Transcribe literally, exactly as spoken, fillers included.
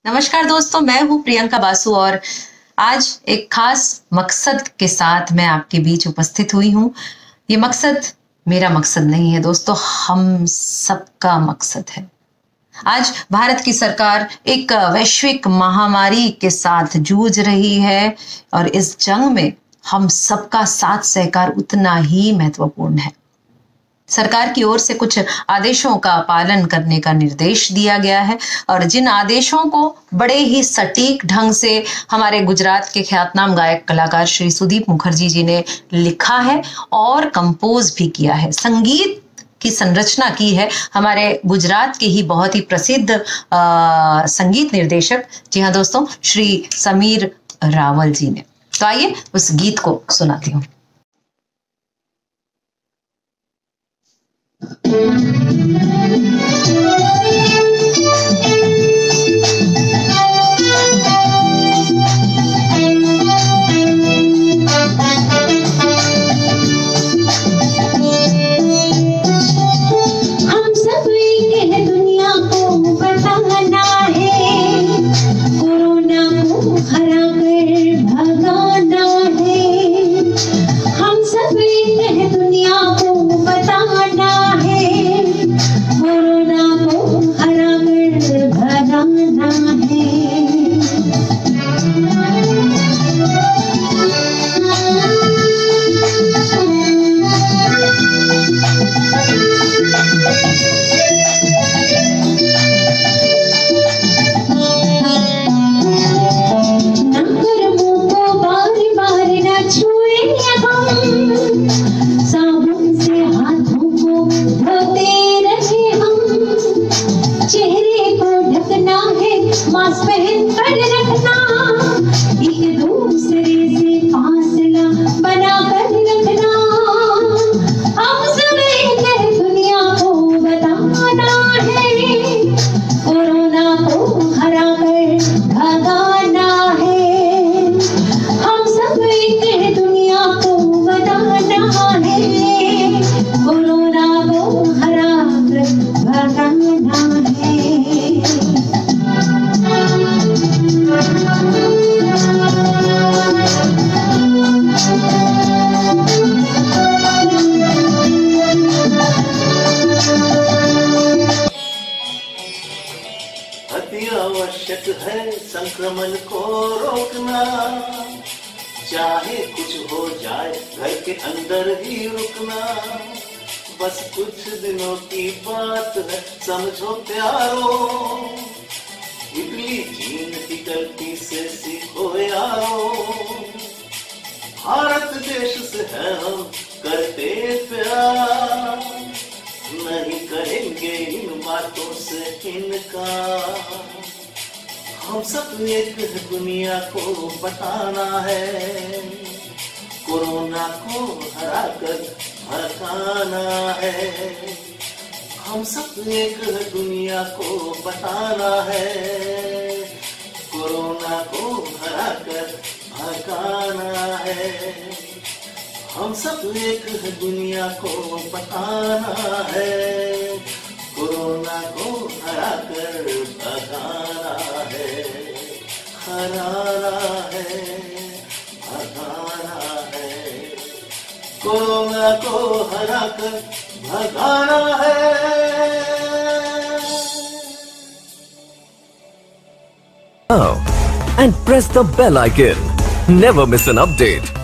नमस्कार दोस्तों, मैं हूँ प्रियंका बासु और आज एक खास मकसद के साथ मैं आपके बीच उपस्थित हुई हूँ। ये मकसद मेरा मकसद नहीं है दोस्तों, हम सबका मकसद है। आज भारत की सरकार एक वैश्विक महामारी के साथ जूझ रही है और इस जंग में हम सबका साथ सहकार उतना ही महत्वपूर्ण है। सरकार की ओर से कुछ आदेशों का पालन करने का निर्देश दिया गया है और जिन आदेशों को बड़े ही सटीक ढंग से हमारे गुजरात के ख्यातनाम गायक कलाकार श्री सुदीप मुखर्जी जी ने लिखा है और कंपोज भी किया है। संगीत की संरचना की है हमारे गुजरात के ही बहुत ही प्रसिद्ध आ, संगीत निर्देशक, जी हाँ दोस्तों, श्री समीर रावल जी ने। तो आइए उस गीत को सुनाती हूँ। आवश्यक है संक्रमण को रोकना, चाहे कुछ हो जाए घर के अंदर ही रुकना। बस कुछ दिनों की बात है, समझो प्यारो, इडली चीन की गलती से सीखो यारो। भारत देश से है हम करते प्यार, नहीं करेंगे इन बातों से इनकार। हम सब एक दुनिया को बताना है, कोरोना को हरा कर भड़काना है। हम सब एक दुनिया को बताना है, कोरोना को हरा कर भड़काना है। हम सब एक दुनिया को बताना है, कोरोना को हरा कर भगाना है, हराना है, भगाना है, कोरोना को हरा कर भगाना है। Oh, and press the bell icon. Never miss an update.